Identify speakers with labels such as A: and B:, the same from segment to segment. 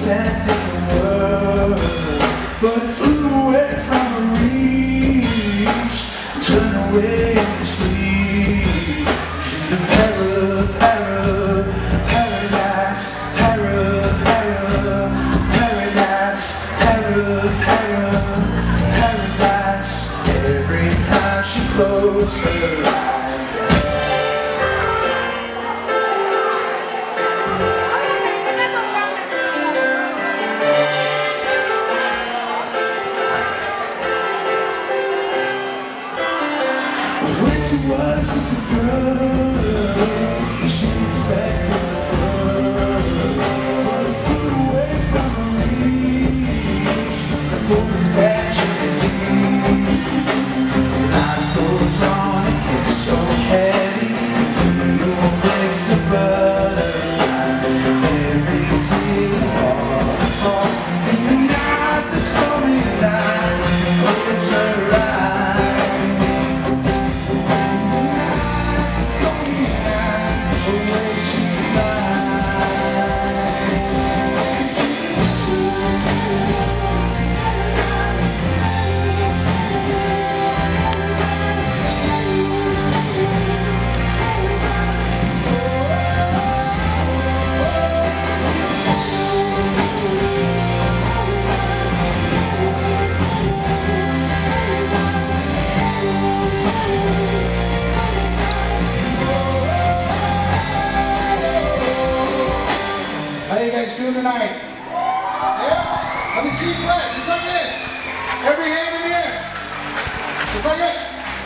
A: expecting the world, but it flew away from her reach, turned away in the sleep. She's a paradise, paradise. Every time she closed her eyes. When she was just a girl, she expected the world, but it flew away from her reach. The bullets catching her teeth. Life goes on, it gets so heavy. Your breaks a butterfly. Every tear falls in the night, the stormy night holds her eyes.
B: How you guys doing tonight? Yeah? Let me see you clap, just like this. Every hand in the air. Just like it.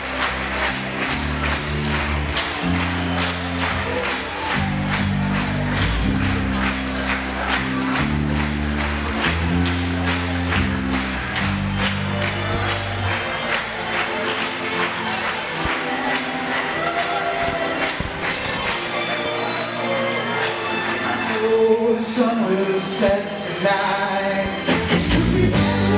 A: Oh, the sun will set tonight. It's gonna be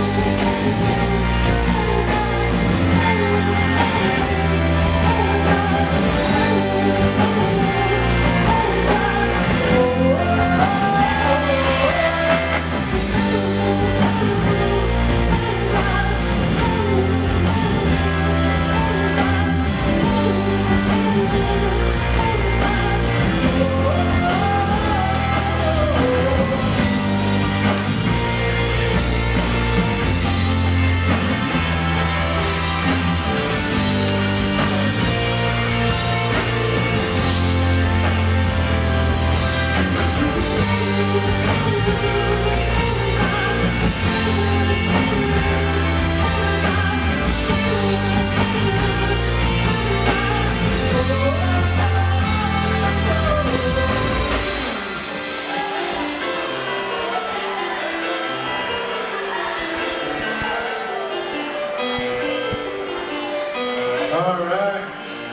B: All right.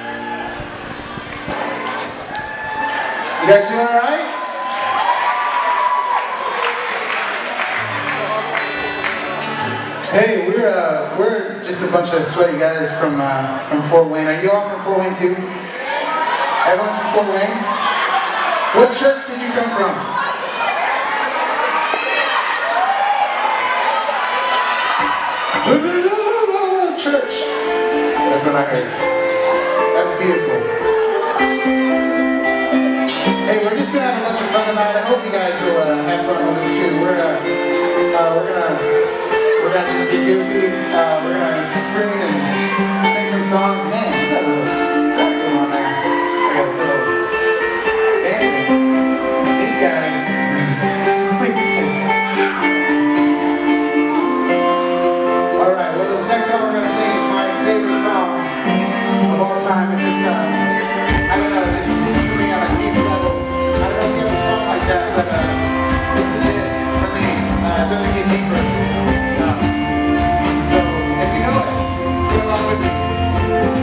B: You guys doing all right? Hey, we're just a bunch of sweaty guys from Fort Wayne. Are you all from Fort Wayne too? Everyone's from Fort Wayne? What church did you come from? Church. That's what I heard. That's beautiful. Hey, we're just gonna have a bunch of fun tonight. I hope you guys will have fun with us too. We're gonna just be goofy. We're gonna scream and sing some songs. Man, you got a little crowd going on there. I got a little band. These guys. All right. Well, this next song we're gonna sing is my favorite song of all time. It just, I don't know, it just speaks to me on a deep level. I don't know if you have a song like that, but this is it for me. It doesn't get deeper. So if you know it, sing along with me.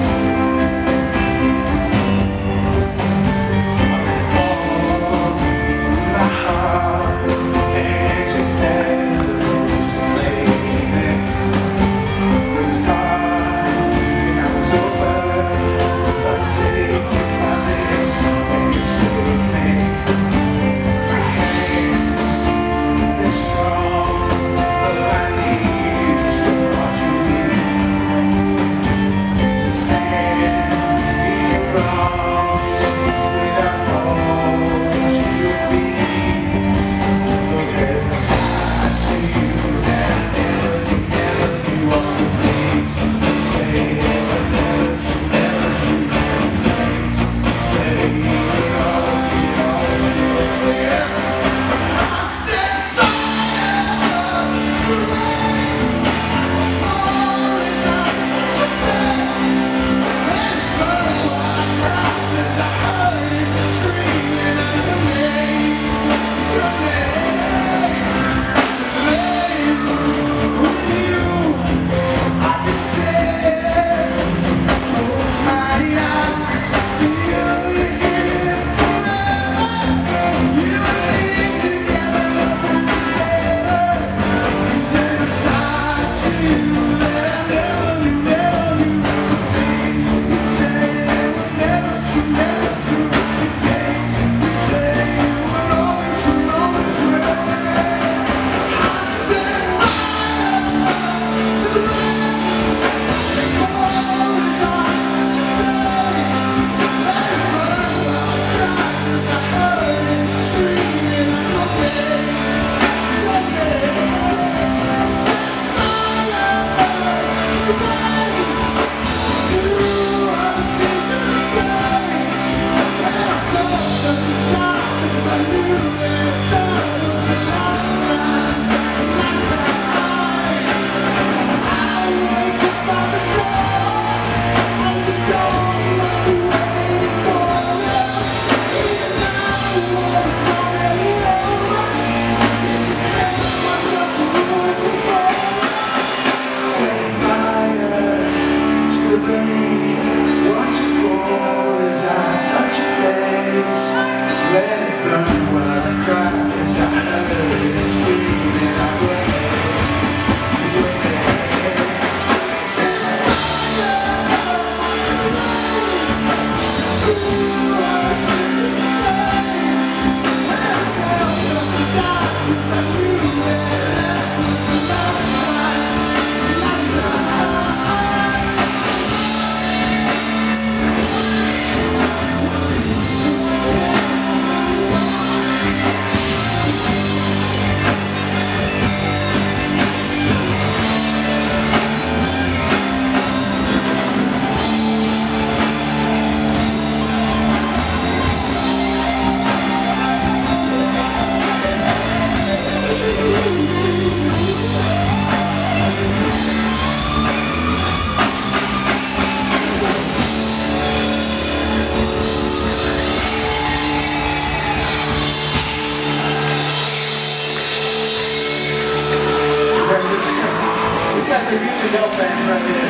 B: Hill fans right here.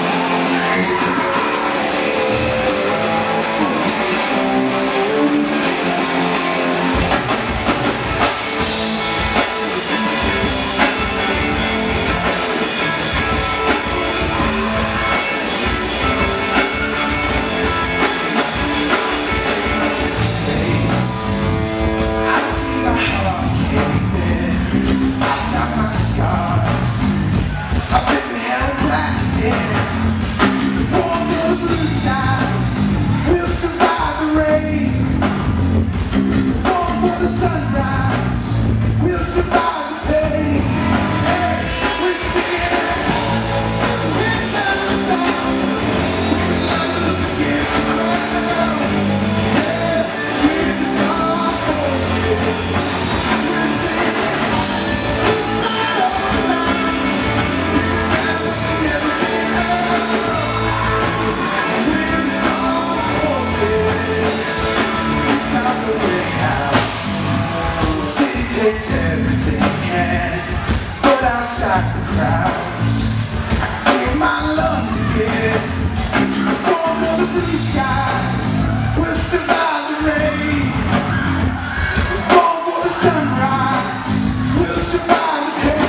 A: Takes everything it can, but outside the crowds, I feel my lungs again. Born of the blue skies, we'll survive the rain. Born for the sunrise, we'll survive the pain.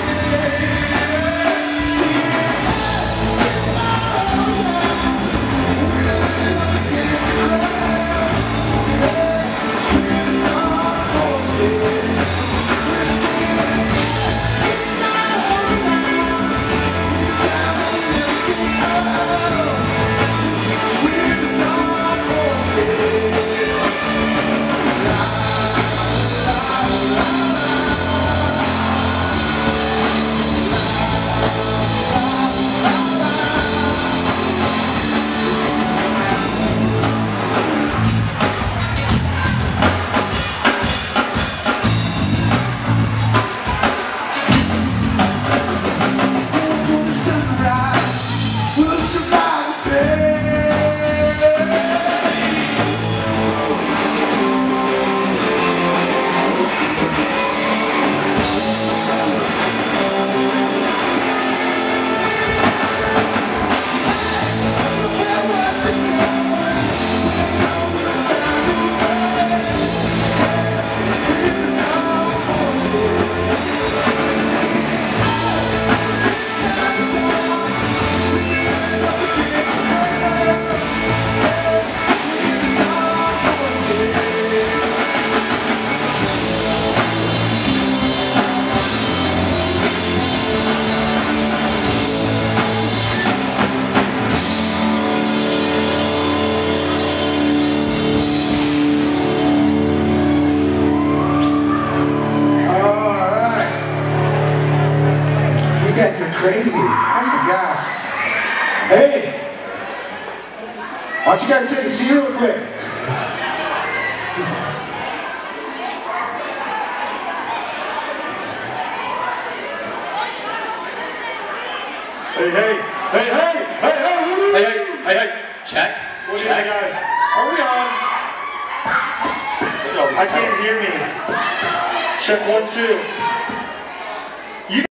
A: See, it's not over. We're living against the crowd. We're the dark horses. You guys are crazy. Oh my gosh. Hey! Why don't you guys take a seat real quick?
C: Hey, hey, hey, hey, hey, hey,
D: hey, hey, hey, hey, check.
C: What do you
D: check.
C: think, guys? Are we on? I can't hear me. Check 1, 2.